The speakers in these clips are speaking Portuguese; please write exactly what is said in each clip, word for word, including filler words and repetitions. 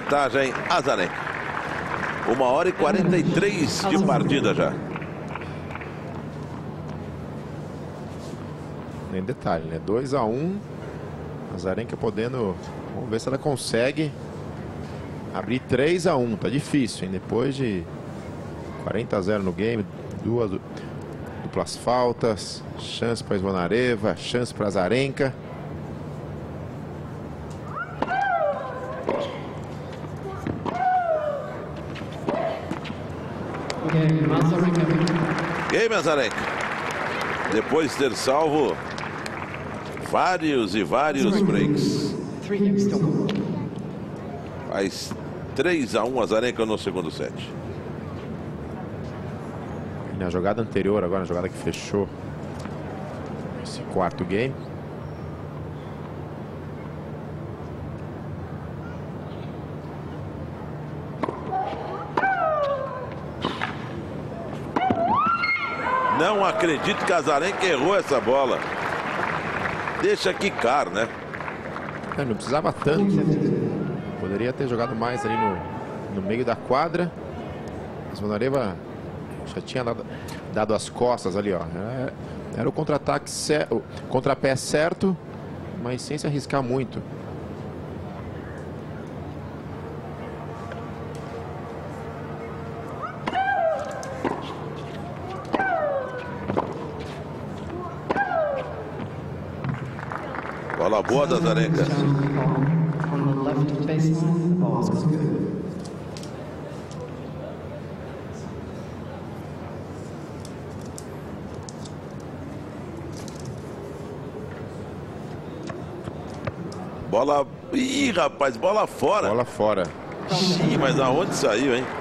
vantagem Azarenka. Uma hora e quarenta e três de partida já. Nem detalhe, né? dois a um. Azarenka podendo... Vamos ver se ela consegue abrir três a um. Tá difícil, hein? Depois de quarenta a zero no game, duas duplas faltas, chance para Zvonareva, chance para Azarenka. Game Azarenka. Depois de ter salvo vários e vários breaks. Faz três a um Azarenka no segundo set. E na jogada anterior, agora na jogada que fechou esse quarto game, não acredito que a Azarenka errou essa bola. Deixa quicar, né? É, não precisava tanto. Poderia ter jogado mais ali no, no meio da quadra. A Zvonareva já tinha dado, dado as costas ali, ó. Era, era o contra-ataque, o contrapé certo, mas sem se arriscar muito. Bola boa da Azarenka. Bola... Ih, rapaz, bola fora. Bola fora. Ih, mas aonde saiu, hein?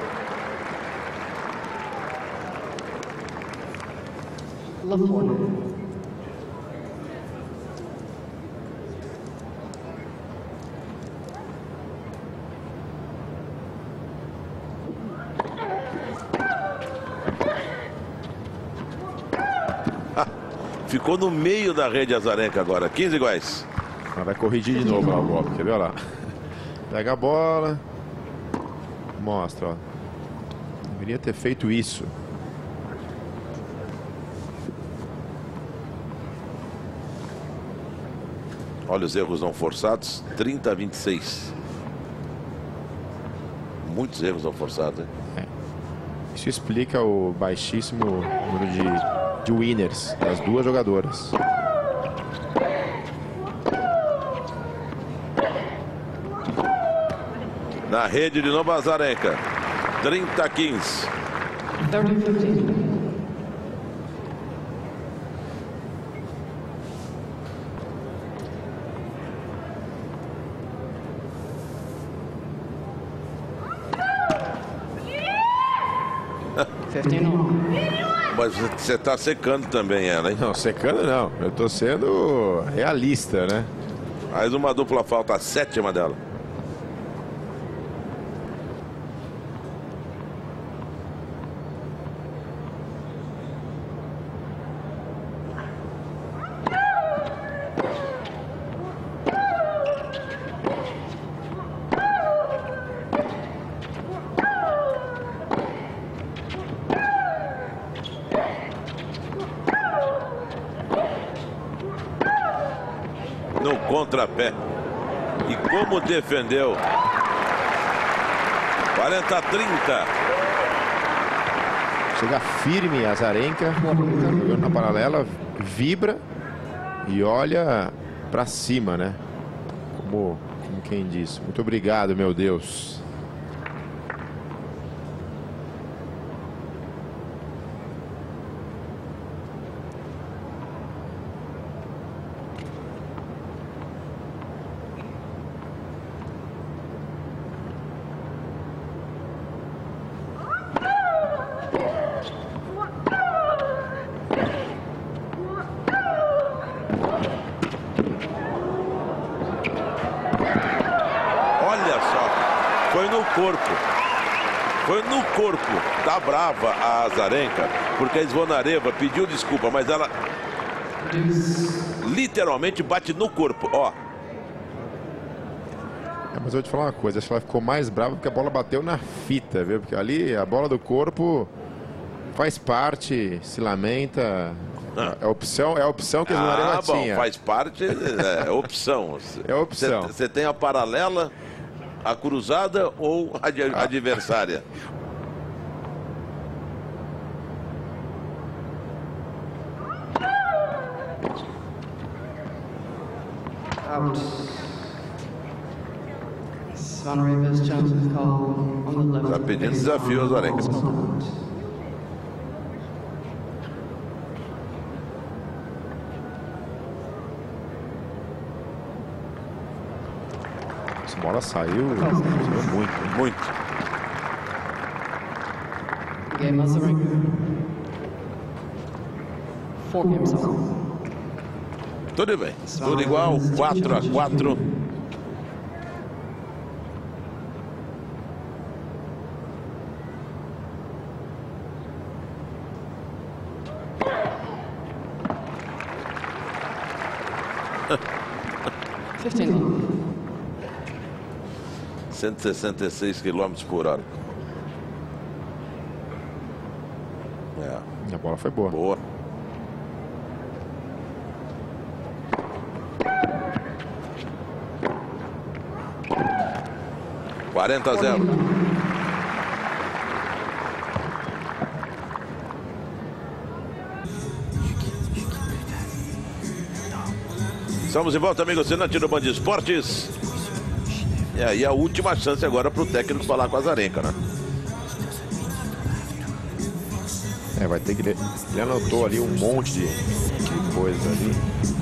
Ficou no meio da rede Azarenka agora. quinze iguais. Ela vai corrigir de novo a bola. Quer ver? Olha lá. Pega a bola. Mostra, ó. Deveria ter feito isso. Olha os erros não forçados. trinta a vinte e seis. Muitos erros não forçados, hein? É. Isso explica o baixíssimo número de... de winners das duas jogadoras. Na rede de novo Azarenka. trinta a quinze. Mas você está secando também ela, hein? Não, secando não. Eu estou sendo realista, né? Mais uma dupla falta, a sétima dela. No contrapé. E como defendeu. quarenta a trinta. Chega firme a Azarenka, jogando na paralela, vibra e olha para cima, né? Como, como quem diz. Muito obrigado, meu Deus. Foi no corpo. Foi no corpo. Tá brava a Azarenka, porque a Zvonareva pediu desculpa, mas ela literalmente bate no corpo, ó. É, mas eu vou te falar uma coisa, acho que ela ficou mais brava porque a bola bateu na fita, viu? Porque ali a bola do corpo faz parte, se lamenta. Ah. É a opção, é a opção que a Zvonareva ah, bom, tinha. Faz parte, é, é opção. É opção. Você tem a paralela, a cruzada ou a ah. adversária? Out. Zvonareva chances call on the left. Está pedindo desafio aos Azarenka. Essa bola saiu, saiu muito. Muito. Game Azarenka. Four games on. Tudo bem, tudo igual, quatro a quatro. cento e sessenta e seis quilômetros por hora. É. A bola foi boa. Boa. quarenta a zero. Estamos de volta, amigos assinantes do Band Esportes. E aí a última chance agora para o técnico falar com a Azarenka, né? É, vai ter que... Ele anotou ali um monte de, de coisa ali.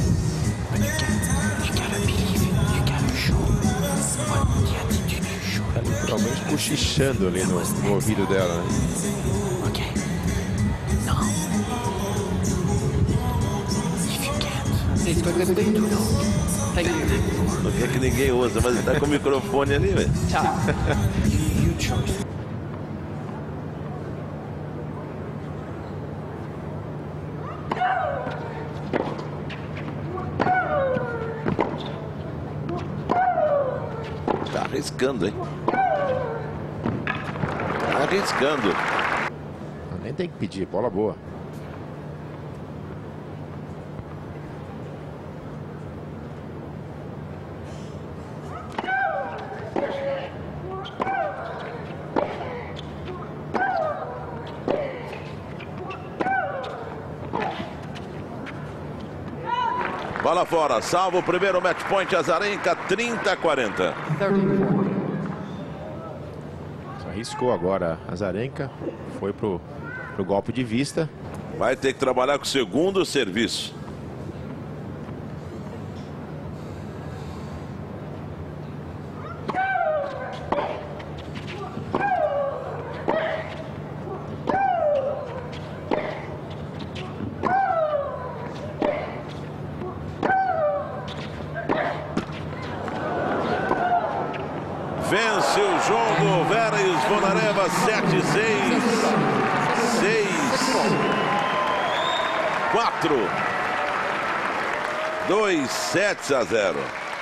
Literalmente cochichando ali no, no ouvido dela, né? Não quer que ninguém usa, mas ele tá com o microfone ali, velho. Tá arriscando, hein? Tá arriscando. Nem tem que pedir, bola boa. Bola fora, salva o primeiro match point, Azarenka, trinta a quarenta. Arriscou agora a Azarenka, foi pro, pro golpe de vista. Vai ter que trabalhar com o segundo serviço. Vence o jogo, Vera e Zvonareva, sete a seis, seis, quatro, dois sets a zero.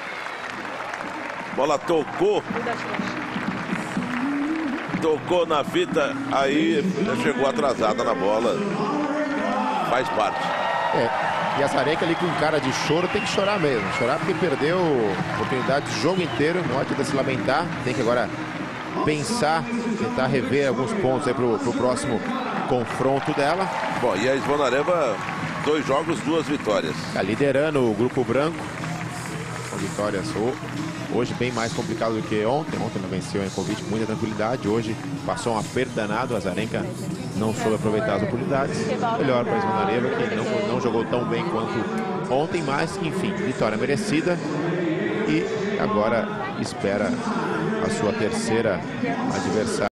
Bola tocou, tocou na fita, aí chegou atrasada na bola, faz parte. É. E a Azarenka ali com cara de choro, tem que chorar mesmo. Chorar porque perdeu a oportunidade do jogo inteiro. Não adianta se lamentar. Tem que agora pensar, tentar rever alguns pontos aí pro, pro próximo confronto dela. Bom, e a Zvonareva, dois jogos, duas vitórias. Tá liderando o grupo branco. Com vitórias hoje bem mais complicado do que ontem. Ontem ela venceu em convite com muita tranquilidade. Hoje passou um aperto danado. A Azarenka não soube aproveitar as oportunidades. Melhor para a Zvonareva, que não, não jogou tão bem quanto ontem, mas enfim, vitória merecida. E agora espera a sua terceira adversária.